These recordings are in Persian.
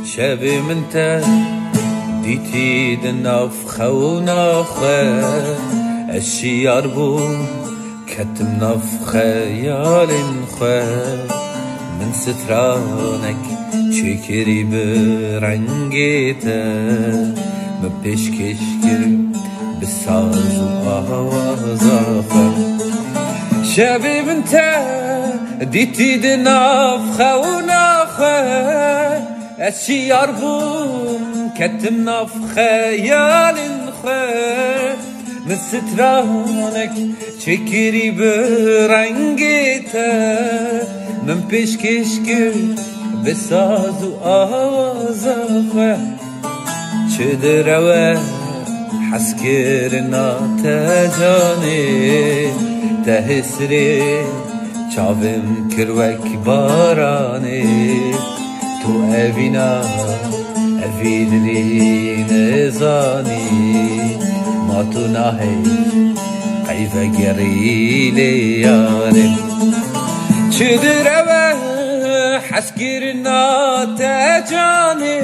شبي من تا ديتي دناف خونا خا الشيار بو كتم ناف خيال خا من سترانك چكري برنگيتا مبش كشكر بساز وآوازا خا شبي من تا ديتي دناف خونا خا الشيار بو كتمنا في خيال خير من سترانك شكري برنگيتا من پیش کشکر بساز و آوازا خواه چه دروه حس کرنا تجاني تهسري چاوم کروک باراني تو اوینا افیدلی نزانی ما تو نهی قیف گریلی یارم چه دروه حس کرنا تجاني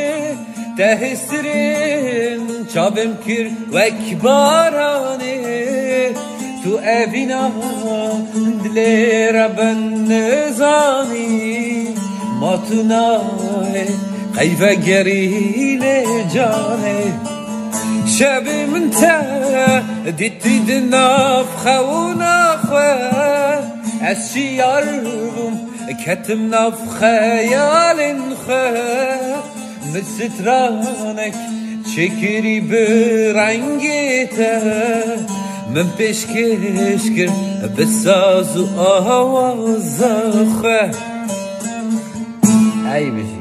تهسرین چاوم کر وک باراني تو اوینا دلی ربن نزانی ما تو نهی قیف گریلی جاني شبي من تا ديتي دناف خونا خواه الشيار كتمنا في خيال خواه من سترانك شكري برنگيتا من پیش کشکر بساز و آواز خواه ای بشی